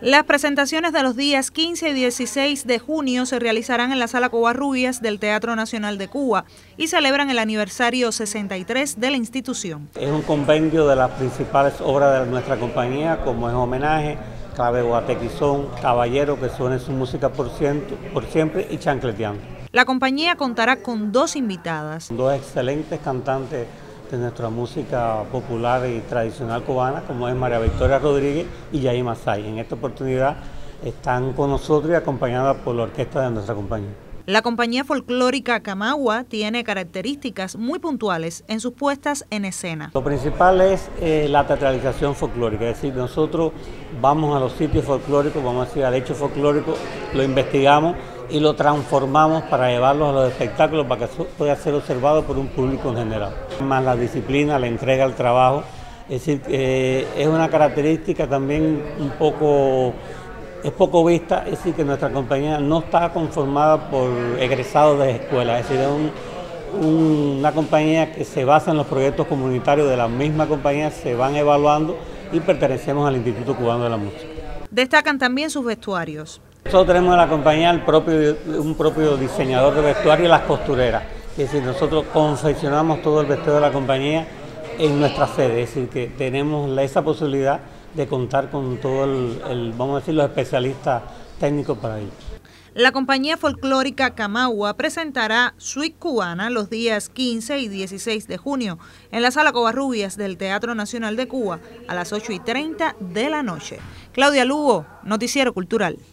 Las presentaciones de los días 15 y 16 de junio se realizarán en la Sala Covarrubias del Teatro Nacional de Cuba y celebran el aniversario 63 de la institución. Es un compendio de las principales obras de nuestra compañía, como es Homenaje, Clave Guatequizón, Caballero, que suene su música por siempre, y Chancleteando. La compañía contará con dos invitadas. Dos excelentes cantantes de nuestra música popular y tradicional cubana, como es María Victoria Rodríguez y Yair Masay. En esta oportunidad están con nosotros y acompañadas por la orquesta de nuestra compañía. La compañía folclórica Camagua tiene características muy puntuales en sus puestas en escena. Lo principal es la teatralización folclórica, es decir, nosotros vamos a los sitios folclóricos, vamos a decir al hecho folclórico, lo investigamos y lo transformamos para llevarlos a los espectáculos para que pueda ser observado por un público en general. Más la disciplina, la entrega al trabajo, es decir, es una característica también es poco vista, es decir, que nuestra compañía no está conformada por egresados de escuelas, es decir, es una compañía que se basa en los proyectos comunitarios de la misma compañía, se van evaluando y pertenecemos al Instituto Cubano de la Música. Destacan también sus vestuarios. Nosotros tenemos en la compañía un propio diseñador de vestuario y las costureras, es decir, nosotros confeccionamos todo el vestuario de la compañía en nuestra sede, es decir, que tenemos esa posibilidad de contar con todo vamos a decir, los especialistas técnicos para ello. La compañía folclórica Camagua presentará Suite Cubana los días 15 y 16 de junio en la Sala Covarrubias del Teatro Nacional de Cuba a las 8:30 de la noche. Claudia Lugo, Noticiero Cultural.